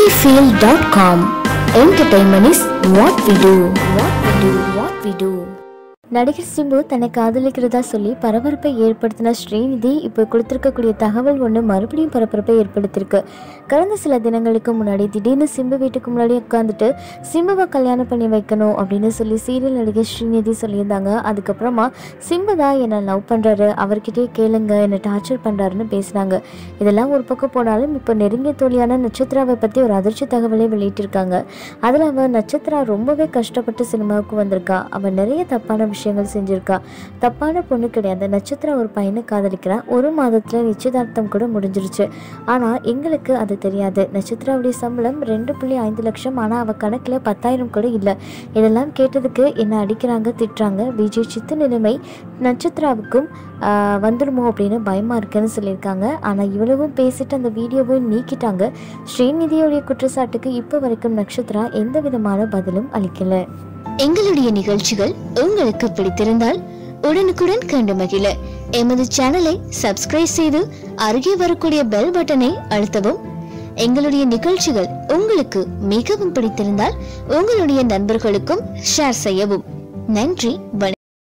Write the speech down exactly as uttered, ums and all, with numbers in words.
cine field dot com. Entertainment is what we do. What we do. What we do. நடிகர் சிம்பு தன்னை காதலிக்கிறதா சொல்லி பரபரப்பை ஏற்படுத்தின ஸ்ரீநிதி இப்போ கொடுத்திருக்கக்கூடிய தகவல் ஒன்று மறுபடியும் பரபரப்பை ஏற்படுத்தியிருக்கு. கடந்த சில தினங்களுக்கு முன்னாடி திடீர்னு சிம்பு வீட்டுக்கு முன்னாடி உட்காந்துட்டு சிம்புவை கல்யாணம் பண்ணி வைக்கணும் அப்படின்னு சொல்லி சீரியல் நடிகர் ஸ்ரீநிதி சொல்லியிருந்தாங்க. அதுக்கப்புறமா சிம்பு தான் என்னை லவ் பண்ணுறாரு, அவர்கிட்டயே கேளுங்க, என்னை டார்ச்சர் பண்ணுறாருன்னு பேசினாங்க. இதெல்லாம் ஒரு பக்கம் போனாலும் இப்போ நெருங்கிய தோழியான நட்சத்திராவை பற்றி ஒரு அதிர்ச்சி தகவலை வெளியிட்டிருக்காங்க. அதில் அவன் நட்சத்திரா ரொம்பவே கஷ்டப்பட்டு சினிமாவுக்கு வந்திருக்கா. அவன் நிறைய தப்பான விஷயங்கள் செஞ்சிருக்கா. தப்பான பொண்ணு கிடையாது. நட்சத்திரா ஒரு பையனை காதலிக்கிறா. ஒரு மாதத்துல நிச்சயதார்த்தம் கூட முடிஞ்சிருச்சு. ஆனா எங்களுக்கு அது தெரியாது. நட்சத்திராவுடைய சம்பளம் ரெண்டு புள்ளி ஐந்து லட்சம். ஆனா அவ கணக்குல பத்தாயிரம் கூட இல்லை. இதெல்லாம் கேட்டதுக்கு என்ன அடிக்கிறாங்க, திட்டுறாங்க. விஜய் சித்து நிலைமை நட்சத்திராவுக்கும் வந்துடுமோ அப்படின்னு பயமா இருக்குன்னு சொல்லியிருக்காங்க. ஆனா இவ்வளவும் பேசிட்டு அந்த வீடியோவும் நீக்கிட்டாங்க. ஸ்ரீநிதியோடைய குற்றச்சாட்டுக்கு இப்போ வரைக்கும் நட்சத்திரா எந்த விதமான பதிலும் அளிக்கல. எங்களுடைய நிகழ்ச்சிகள் உங்களுக்கு பிடித்திருந்தால் உடனுக்குடன் கண்டு மகிழ எமது சேனலை சப்ஸ்கிரைப் செய்து அருகே வரக்கூடிய பெல் பட்டனை அழுத்தவும். எங்களுடைய நிகழ்ச்சிகள் உங்களுக்கு மிகவும் பிடித்திருந்தால் உங்களுடைய நண்பர்களுக்கும் ஷேர் செய்யவும். நன்றி, வணக்கம்.